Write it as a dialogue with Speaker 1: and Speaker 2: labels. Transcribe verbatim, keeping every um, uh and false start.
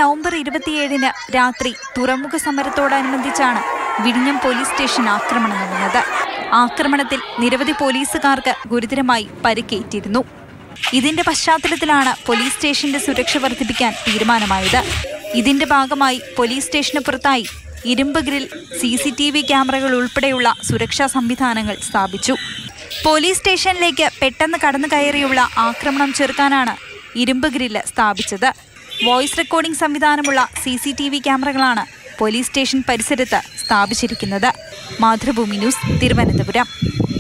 Speaker 1: November ഇരുപത്തിയേഴിന് രാത്രി തുറമുഖ സമരത്തോടനുബന്ധിച്ചാണ് വിഴിഞ്ഞം പോലീസ് സ്റ്റേഷൻ ആക്രമണം നടന്നത്. ആക്രമണത്തിൽ നിരവധി പോലീസുകാർക്ക് ഗുരുതരമായി പരിക്കേറ്റിരുന്നു. ഇതിന്റെ പശ്ചാത്തലത്തിലാണ് പോലീസ് സ്റ്റേഷന്റെ സുരക്ഷ വർദ്ധിപ്പിക്കാൻ തീരുമാനമായത്. ഇതിന്റെ ഭാഗമായി പോലീസ് സ്റ്റേഷന് പുറത്തായി ഇരുമ്പ് grill, C C T V ക്യാമറകൾ ഉൾപ്പെടെയുള്ള സുരക്ഷാ സംവിധാനങ്ങൾ സ്ഥാപിച്ചു. പോലീസ് സ്റ്റേഷനിലേക്ക് പെട്ടെന്ന് കടന്നു കയറിയുള്ള ആക്രമണം ചെറുക്കാനാണ് ഇരുമ്പ് ഗ്രില്ല് സ്ഥാപിച്ചത്. വോയിസ് റെക്കോർഡിംഗ് സംവിധാനമുള്ള സി സി ടി വി ക്യാമറകളാണ് പോലീസ് സ്റ്റേഷൻ പരിസരത്ത് സ്ഥാപിച്ചിരിക്കുന്നത്. മാതൃഭൂമി ന്യൂസ്, തിരുവനന്തപുരം.